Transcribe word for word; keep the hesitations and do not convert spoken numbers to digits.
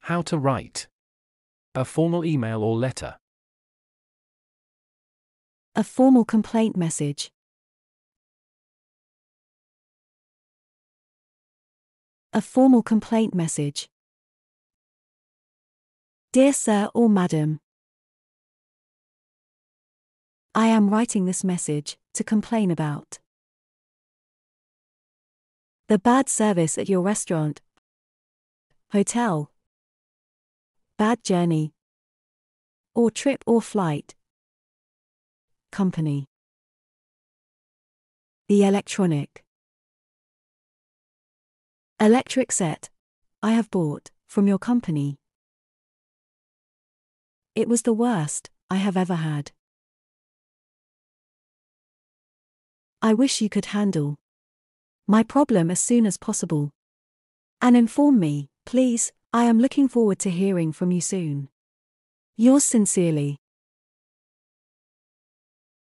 How to write a formal email or letter. A formal complaint message. A formal complaint message. Dear Sir or Madam, I am writing this message to complain about the bad service at your restaurant, hotel, bad journey, or trip or flight, company. The electronic. Electric set I have bought from your company. It was the worst I have ever had. I wish you could handle my problem as soon as possible and inform me, please. I am looking forward to hearing from you soon. Yours sincerely,